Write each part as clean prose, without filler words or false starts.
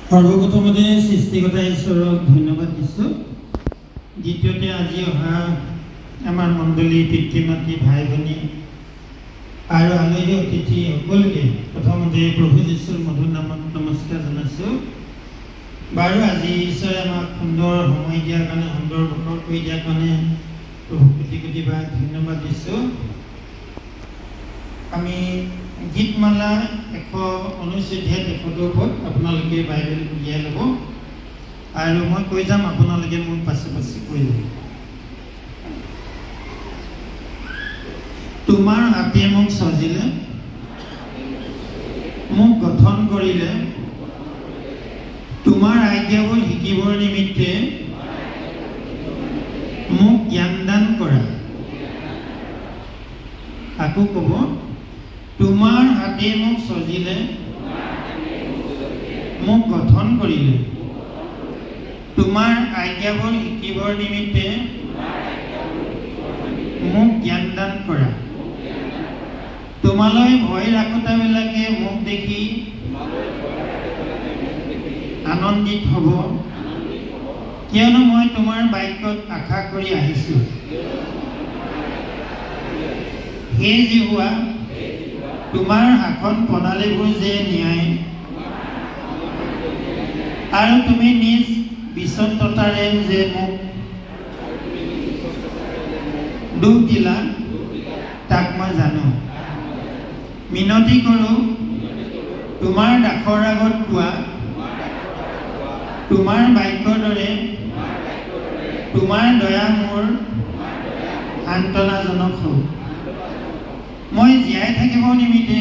সর্বপ্রথমতে সৃষ্টিকর্তা ঈশ্বরক ধন্যবাদ দিছোঁ। দ্বিতীয়তে আজি অহা আমাৰ মণ্ডলী পিতৃ মাতৃ ভাই ভনী আৰু আলহী অতিথি সকলোকে প্ৰথমতে প্ৰভু যীশুৰ মধুৰ নামত নমস্কাৰ জনাইছোঁ। বাৰু আজি ঈশ্বৰে আমাক সুন্দৰ সময় দিয়াৰ কাৰণে, সুন্দৰ বতৰ কৰি দিয়াৰ কাৰণে প্ৰভু কোটি কোটি বাৰ ধন্যবাদ দিছোঁ। আমি গীতমালা 149 ওপৰত আপোনালোকে বাইবেল উলিয়াই ল'ব আৰু মই কৈ যাম, আপোনালোকে মোৰ পাছে পাছে কৈ যাব। তোমাৰ হাতে মোক সজিলে, মোক গঠন কৰিলে, তোমাৰ আজ্ঞাবোৰ শিকিবৰ নিমিত্তে মোক জ্ঞান দান কৰা। আকৌ ক'ব, তোমাৰ হাতে মোক সজিলে, মোক গঠন কৰিলে, তোমাৰ আজ্ঞাবোৰ শিকিবৰ নিমিত্তে মোক জ্ঞান দান কৰা। তোমালৈ ভয় ৰাখোতাবিলাকে মোক দেখি আনন্দিত হ'ব, কিয়নো মই তোমাৰ বাক্যত আশা কৰি আহিছোঁ। হে জিহুৱা, তোমাৰ শাসন প্ৰণালীবোৰ যে ন্যায় আৰু তুমি নিজ বিচক্ষণতাৰে যে মোক দুখ দিলা, তাক মই জানো। মিনতি কৰোঁ, তোমাৰ দাসৰ আগত কোৱা, তোমাৰ বাক্যৰ দৰে তোমাৰ দয়া মোৰ সান্তনাজনক হওক। মই জীয়াই থাকিব নিমিত্তে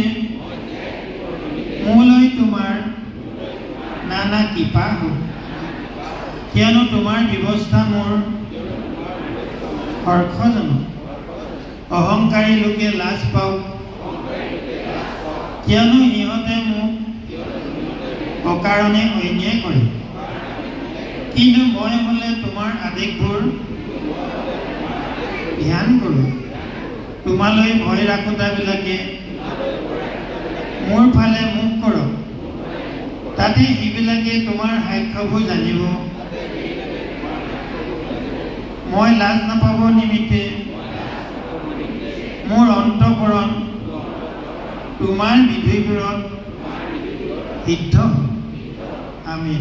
মোলৈ তোমাৰ নানা কৃপা হওক, কিয়নো তোমাৰ ব্যৱস্থা মোৰ হৰ্ষজনক। অহংকাৰী লোকে লাজ পাওক, কিয়নো সিহঁতে মোক অকাৰণে অন্যায় কৰে। কিন্তু মই হ'লে তোমাৰ আদেশবোৰ ধ্যান কৰোঁ। তোমালৈ ভয় ৰাখোতাবিলাকে মোৰ ফালে মুখ কৰক, তাতে সেইবিলাকে তোমাৰ সাক্ষ্যবোৰ জানিব। মই লাজ নাপাব নিমিত্তে মোৰ অন্তঃকৰণ তোমাৰ বিধিবোৰত সিদ্ধ। আমিন।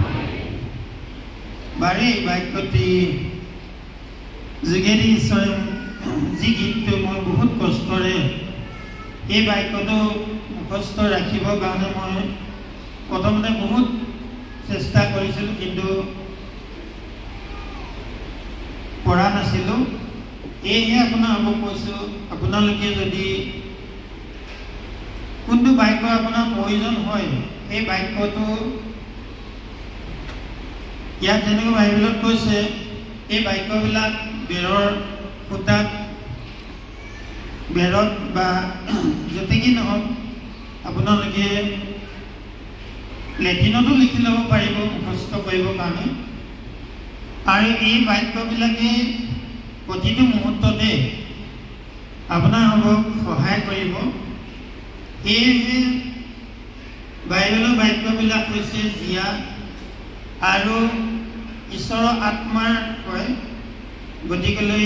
বাৰে এই বাক্যটি যোগেদি ঈশ্বৰে যি গীতটো মই বহুত কষ্টৰে এই বাক্যটো মুখস্থ ৰাখিবৰ কাৰণে মই প্ৰথমতে বহুত চেষ্টা কৰিছিলোঁ, কিন্তু পৰা নাছিলোঁ। এয়েহে আপোনালোকক কৈছোঁ, আপোনালোকে যদি কোনটো বাক্য আপোনাৰ প্ৰয়োজন হয়, সেই বাক্যটো ইয়াত যেনেকৈ বাইবেলত কৈছে, এই বাক্যবিলাক বেৰৰ সূতাত, বেৰত বা য'তেকি নহওক আপোনালোকে লেটিনতো লিখি ল'ব পাৰিব মুখস্থ কৰিবৰ কাৰণে। আৰু এই বাক্যবিলাকে প্ৰতিটো মুহূৰ্ততে আপোনালোকক সহায় কৰিব। সেয়েহে বাইবেলৰ বাক্যবিলাক হৈছে জীয়া আৰু ঈশ্বৰৰ আত্মাৰ হয়। গতিকেলৈ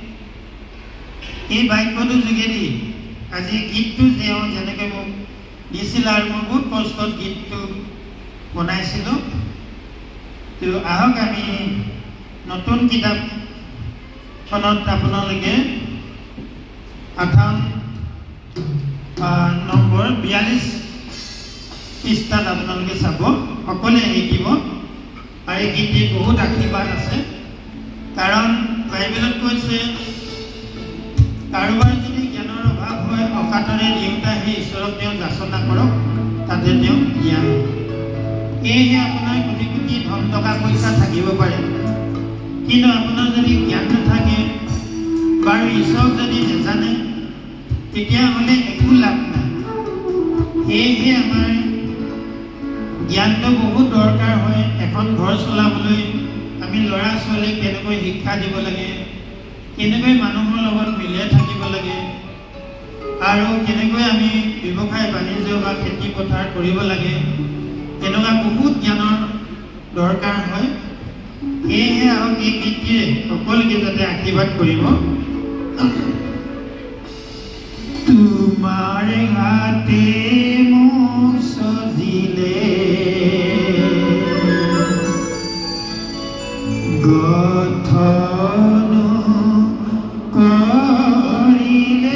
এই বাক্যটোৰ যোগেদি আজি গীতটো যেনেকৈ মোক দিছিল আৰু মই বহুত কষ্টত গীতটো বনাইছিলোঁ। তো আহক আমি নতুন কিতাপখনত আপোনালোকে 58 নম্বৰ 42 পৃষ্ঠাত আপোনালোকে চাব, সকলোৱে শিকিব। আৰু এই গীতটিত বহুত আশীৰ্বাদ আছে, কাৰণ বাইবেলত কৈছে, কাৰোবাৰ যদি জ্ঞানৰ অভাৱ হয়, অকাতৰে দেউতা সেই ঈশ্বৰক তেওঁ যাচনা কৰক, তাতে তেওঁ জ্ঞান। সেয়েহে আপোনাৰ কোটি কোটি ধন টকা পইচা থাকিব পাৰে, কিন্তু আপোনাৰ যদি জ্ঞান নাথাকে, বাৰু ঈশ্বৰক যদি নাজানে, তেতিয়াহ'লে একো লাভ নাই। সেয়েহে আমাৰ জ্ঞানটো বহুত দৰকাৰ হয়। এখন ঘৰ চলাবলৈ আমি ল'ৰা ছোৱালীক কেনেকৈ শিক্ষা দিব লাগে, কেনেকৈ মানুহৰ লগত মিলাই থাকিব লাগে, আৰু কেনেকৈ আমি ব্যৱসায় বাণিজ্য বা খেতি পথাৰ কৰিব লাগে, এনেকুৱা বহুত জ্ঞানৰ দৰকাৰ হয় সেয়েহে আহক এই গীতটিৰে সকলোকে যাতে আশীৰ্বাদ কৰিব তোমাৰ হাতে মোক সজিলে গঠন কৰিলে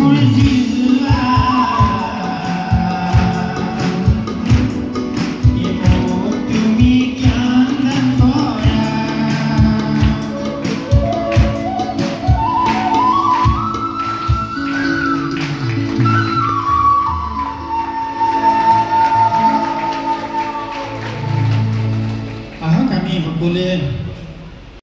চকুৰে যি